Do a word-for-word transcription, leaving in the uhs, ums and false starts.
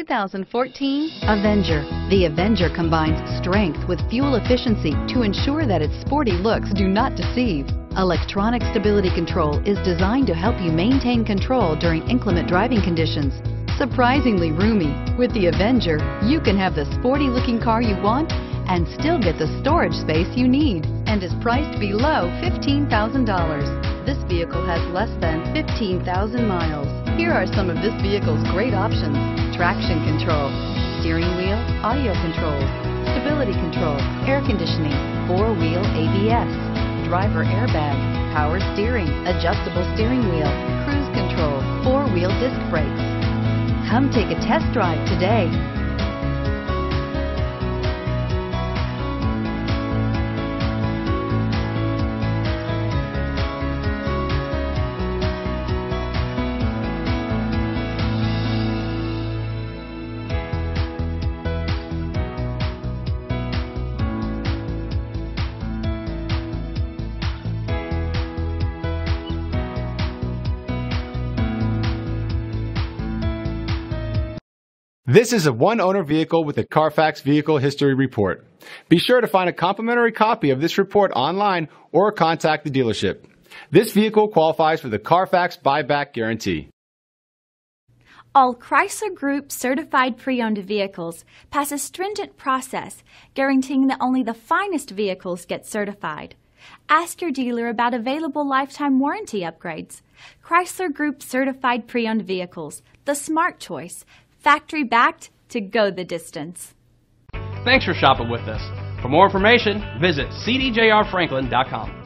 thousand fourteen Avenger. The Avenger combines strength with fuel efficiency to ensure that its sporty looks do not deceive. Electronic stability control is designed to help you maintain control during inclement driving conditions. Surprisingly roomy, with the Avenger, you can have the sporty-looking car you want and still get the storage space you need, and is priced below fifteen thousand dollars. This vehicle has less than fifteen thousand miles. Here are some of this vehicle's great options: traction control, steering wheel audio controls, stability control, air conditioning, four-wheel A B S, driver airbag, power steering, adjustable steering wheel, cruise control, four-wheel disc brakes. Come take a test drive today. This is a one-owner vehicle with a Carfax Vehicle History Report. Be sure to find a complimentary copy of this report online or contact the dealership. This vehicle qualifies for the Carfax Buyback Guarantee. All Chrysler Group certified pre-owned vehicles pass a stringent process guaranteeing that only the finest vehicles get certified. Ask your dealer about available lifetime warranty upgrades. Chrysler Group certified pre-owned vehicles, the smart choice. Factory backed to go the distance. Thanks for shopping with us. For more information, visit c d j r franklin dot com.